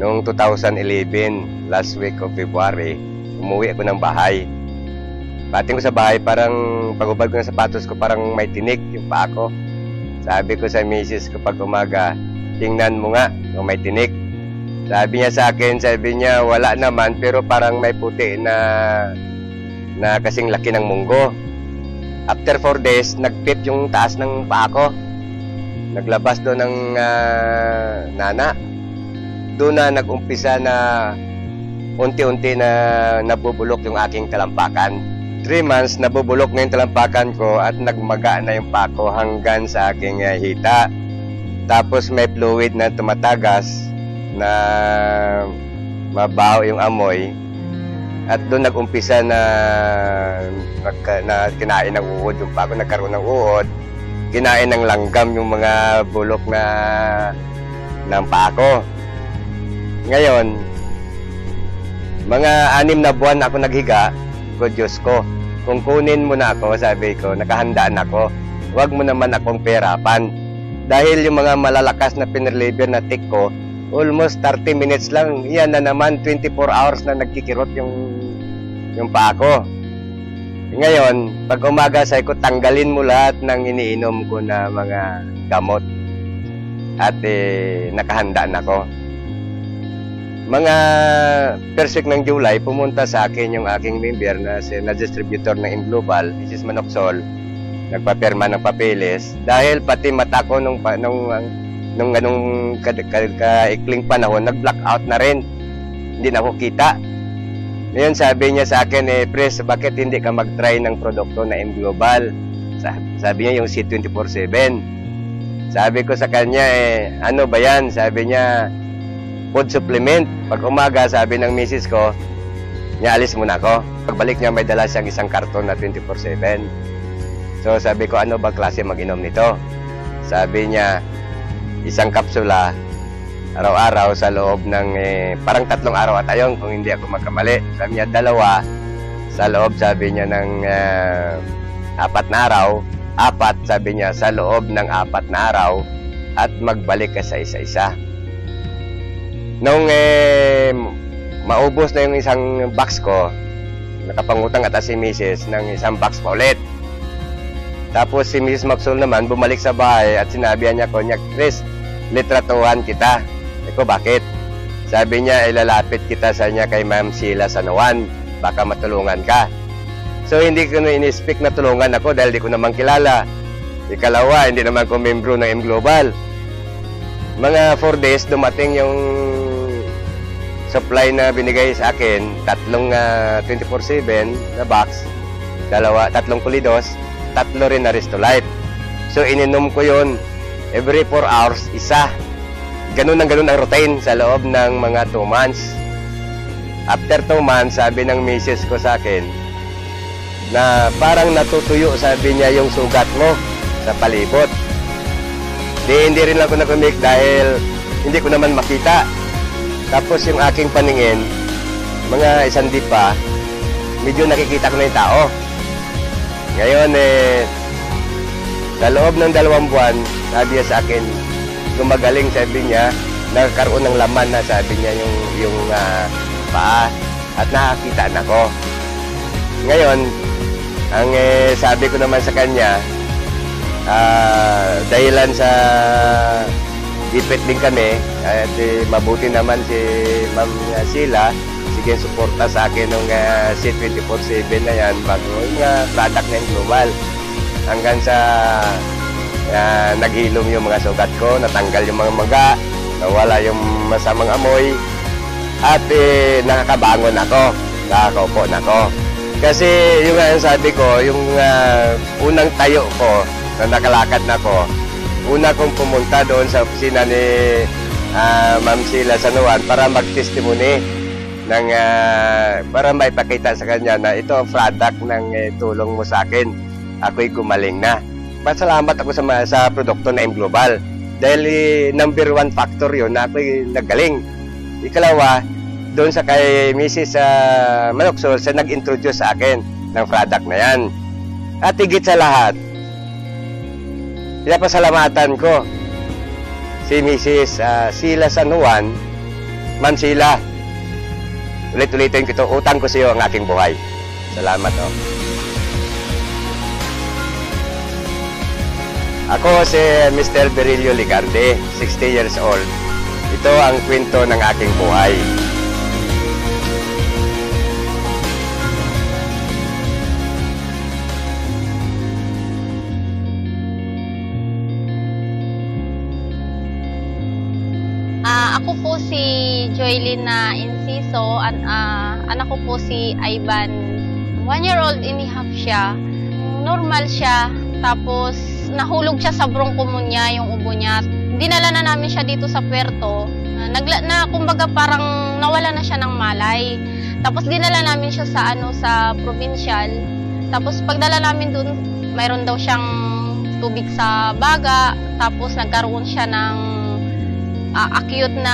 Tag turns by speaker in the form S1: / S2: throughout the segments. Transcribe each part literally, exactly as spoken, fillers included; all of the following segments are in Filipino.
S1: Noong two thousand eleven, last week of February, umuwi ako ng bahay. Pating ko sa bahay, parang pagubad ko ng sapatos ko, parang may tinik yung paa ko. Sabi ko sa misis ko pag umaga, tingnan mo nga kung may tinik. Sabi niya sa akin, sabi niya, wala naman, pero parang may puti na, na kasing laki ng munggo. After four days, nagpip yung taas ng paa ko. Naglabas doon ng uh, nana. Doon na nag-umpisa na unti-unti na nabubulok yung aking talampakan. Three months, nabubulok na yung talampakan ko at nagmaga na yung paa ko hanggang sa aking uh, hita. Tapos may fluid na tumatagas na mabaho yung amoy. At doon nag-umpisa na, na kinain ng uod yung paa ko, nagkaroon ng uod. Kinain ng langgam yung mga bulok na ng paa ko. Ngayon, mga anim na buwan ako naghiga, ko Diyos ko, kung kunin mo na ako, sabi ko, nakahandaan ako, huwag mo naman akong perapan. Dahil yung mga malalakas na pinreliver na tick ko, almost thirty minutes lang, yan na naman, twenty-four hours na nagkikirot yung, yung paa ko. Ngayon, pag umaga sabi ko, tanggalin mo lahat ng iniinom ko na mga gamot. At eh, nakahandaan ako. Mga first week ng July, pumunta sa akin yung aking member na, na distributor ng Imglobal, Missus Manoxol, nagpapirma ng papeles. Dahil pati mata ko nung, nung, nung anong kaikling panahon, nag-blackout na rin. Hindi na ako kita. Ngayon sabi niya sa akin, eh, Pres, bakit hindi ka mag-try ng produkto na M-Global? Sabi niya yung C twenty-four seven. Sabi ko sa kanya, eh, ano ba yan? Sabi niya, food supplement. Pag umaga, sabi ng misis ko, niya, alis muna ako. Pagbalik niya, may dala siyang isang karton na twenty-four seven. So sabi ko, ano ba klase mag-inom nito? Sabi niya, isang kapsula, araw-araw sa loob ng eh, parang tatlong araw at ayon kung hindi ako magkamali. Sabi niya dalawa sa loob, sabi niya ng uh, apat na araw, apat sabi niya sa loob ng apat na araw at magbalik ka sa isa-isa. Nung eh, maubos na yung isang box ko, nakapangutang ata si Missus ng isang box pa ulit. Tapos si Missus Maxwell naman bumalik sa bahay at sinabihan niya ko, niya, Chris, litratuhan kita. Eko, bakit? Sabi niya, ilalapit kita sa niya kay Ma'am Sheila Sanoan. Baka matulungan ka. So, hindi ko na in-speak na tulungan ako dahil di ko naman kilala. Ikalawa, hindi naman ko membro ng M-Global. Mga four days, dumating yung supply na binigay sa akin. Tatlong uh, twenty-four seven na box. Dalawa, tatlong Kulidos. Tatlo rin na Restolife. So, ininom ko yun. Every four hours, isa. Ganun ang ganun ang routine sa loob ng mga two months. After two months, sabi ng misis ko sa akin na parang natutuyo, sabi niya, yung sugat mo sa palibot. Di, hindi rin ako nakumik dahil hindi ko naman makita. Tapos yung aking paningin, mga isang di pa, medyo nakikita ko na yung tao. Ngayon, eh, sa loob ng dalawang buwan, sabi niya sa akin, gumagaling, sabi niya, nagkaroon ng laman na, sabi niya, yung, yung uh, paa at nakakita na ko. Ngayon, ang eh, sabi ko naman sa kanya, uh, dahilan sa ipit din kami, at eh, mabuti naman si Ma'am Sheila, sige, suporta sa akin ng uh, C twenty-four seven na yan, bago yung uh, product ng Global. Hanggang sa Uh, naghilom yung mga sugat ko, natanggal yung mga maga, nawala yung masamang amoy, at eh, nakakabangon ako, nakakaupo na ako. Kasi yung uh, sabi ko, yung uh, unang tayo ko, na nakalakad na ko, una kong pumunta doon sa opisina ni uh, Ma'am Sheila Sanoan para mag-testimony, ng, uh, para maipakita sa kanya na ito ang product ng eh, tulong mo sa akin. Ako'y gumaling na. Pasalamat ako sa, sa produkto na M-Global dahil eh, number one factor yun na ako'y nagaling. Ikalawa, doon sa kay Missus Uh, Manoxol, sa nag-introduce sa akin ng product na yan. At higit sa lahat, pinapasalamatan ko si Missus Uh, Sheila Sanoan Ma'am Sheila, ulit-ulitin ko ito, utang ko sa iyo ang aking buhay. Salamat, oh. Ako si Mister Berilio Ligarde, sixty years old. Ito ang kwento ng aking buhay.
S2: Uh, ako po si Joylina Inciso, an uh, anak ko po si Ivan. One year old and a half siya. Normal siya, tapos nahulog siya sa bronchopneumonia yung ubo niya. Dinala na namin siya dito sa Puerto. Uh, nagla na kumbaga parang nawala na siya ng malay. Tapos dinala namin siya sa ano sa provincial. Tapos pagdala namin doon, mayroon daw siyang tubig sa baga, tapos nagkaroon siya ng uh, acute na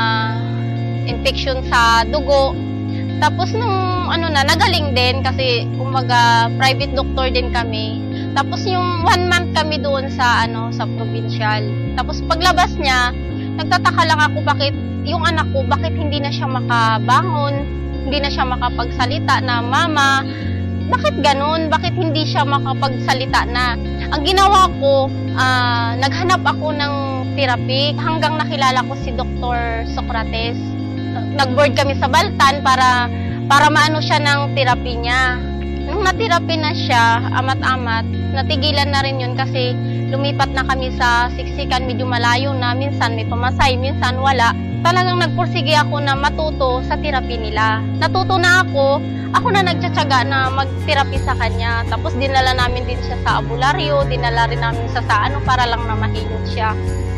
S2: infection sa dugo. Tapos nung ano na, nagaling din kasi kumbaga private doctor din kami. Tapos yung one month kami doon sa ano sa provincial. Tapos paglabas niya, nagtataka lang ako bakit yung anak ko, bakit hindi na siya makabangon, hindi na siya makapagsalita na mama, bakit ganun? Bakit hindi siya makapagsalita na? Ang ginawa ko, uh, naghanap ako ng therapy hanggang nakilala ko si Doctor Socrates. Nag-board kami sa Baltan para para maano siya ng therapy niya. Nung na-therapy na siya, amat-amat, natigilan na rin yun kasi lumipat na kami sa siksikan, medyo malayo na, minsan may pamasay, minsan wala. Talagang nagpursige ako na matuto sa therapy nila. Natuto na ako, ako na nagtsatsaga na mag-therapy sa kanya. Tapos dinala namin din siya sa abularyo, dinala rin namin siya sa ano para lang na mahilot siya.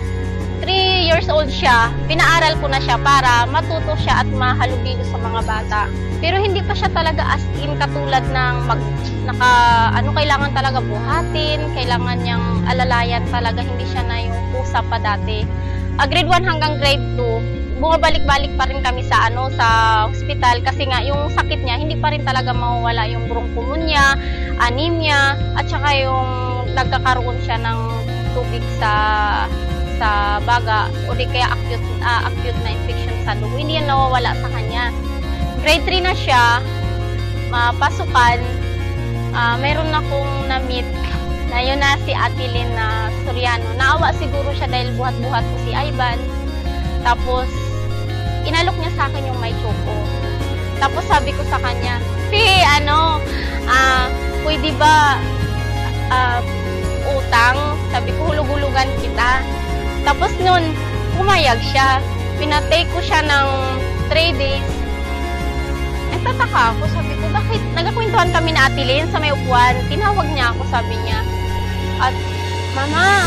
S2: three years old siya, pinaaral ko na siya para matuto siya at mahalubilo sa mga bata. Pero hindi pa siya talaga as in katulad ng mag, naka, ano, kailangan talaga buhatin, kailangan niyang alalayan talaga, hindi siya na yung pusa pa dati. Uh, grade one hanggang grade two, bumabalik-balik pa rin kami sa ano sa hospital kasi nga yung sakit niya hindi pa rin talaga mawawala, yung bronchopneumonia, anemia, at saka yung nagkakaroon siya ng tubig sa sa baga o di kaya acute, uh, acute na infection sa dugo. Hindi yan nawawala sa kanya. Grade three na siya, uh, pasukan, uh, meron akong na-meet na yun na si Ate Lynn na Soriano. Naawa siguro siya dahil buhat-buhat ko si Ivan. Tapos, inalok niya sa akin yung may choco. Tapos sabi ko sa kanya, si ano, uh, pwede ba uh, utang? Sabi ko, hulug-hulugan kita. Tapos nun, pumayag siya. Pinatay ko siya ng three days. Nagtataka ako, sabi ko, bakit? Nagkakwentuhan kami na Ate Lynn sa may upuan. Tinawag niya ako, sabi niya. At, Mama,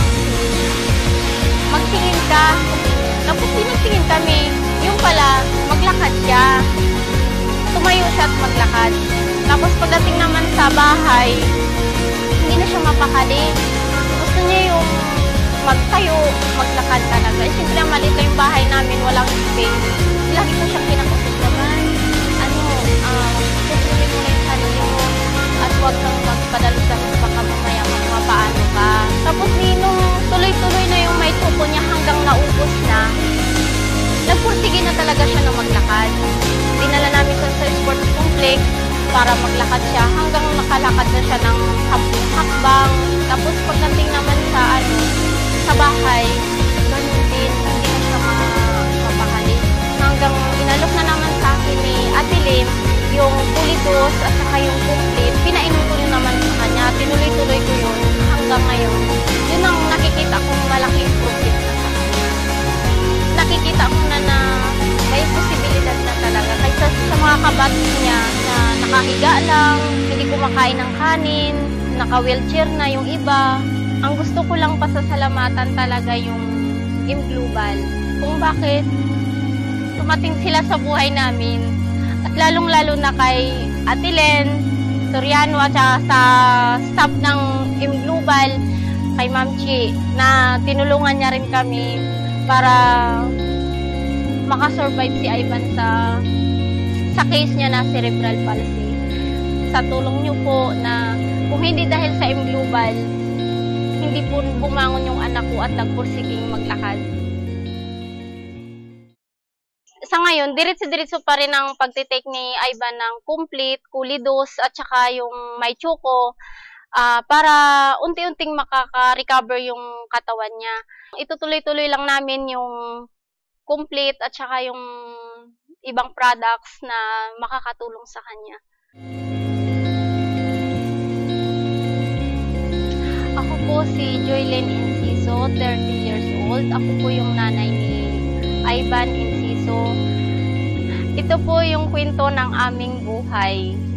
S2: magtingin ka. Tapos pinagtingin kami. Yung pala, maglakad siya. Tumayo siya at maglakad. Tapos pagdating naman sa bahay, hindi na siya mapakali. Gusto niya yung magtayo, maglakad talaga. Eh, siyempre, ang maliit na yung bahay namin, walang space. Lagi ko siyang pinakusog naman. Ano, ah, susunin mo na yung sarili mo. At huwag kang magpadalo-dalos baka mamaya mapaano ka. Tapos, nung tuloy-tuloy na yung may tupo niya hanggang naubos na, nagpursige na talaga siya na maglakad. Dinala namin siya sa sports complex para maglakad siya hanggang nakalakad na siya ng hakbang. Tapos, pagdating naman sa ano, sa bahay, ganun din, hindi na siya mapakali. Hanggang inalok na naman sa akin ni Ate Lynn, yung pulidos at saka yung complete, pinainom ko rin naman sa kanya, tinuloy-tuloy ko yun hanggang ngayon. Yun ang nakikita kong malaking improvement na sa kanya. Nakikita ko na na may posibilidad na talaga. Kaysa sa mga kabat niya na nakahiga lang, hindi kumakain ng kanin, naka-wheelchair na yung iba. Ang gusto ko lang pasasalamatan talaga yung Game Global. Kung bakit tumating sila sa buhay namin. At lalong-lalo na kay Ate Lynn Soriano at sa staff ng Game Global, kay Ma'am Chi, na tinulungan niya rin kami para makasurvive si Ivan sa sa case niya na cerebral palsy. Sa tulong niyo po na kung hindi dahil sa M Global, hindi po bumangon yung anak ko at nagpursiging maglakad. Sa ngayon, diretso-diretso pa rin ang pagtitake ni Ivan ng complete, kulidos, at saka yung may chuko, ah, para unti-unting makaka-recover yung katawan niya. Itutuloy-tuloy lang namin yung complete at saka yung ibang products na makakatulong sa kanya. Ako po si Joylyn Enciso, thirty years old. Ako po yung nanay ni Ivan Enciso. Ito po yung kwento ng aming buhay.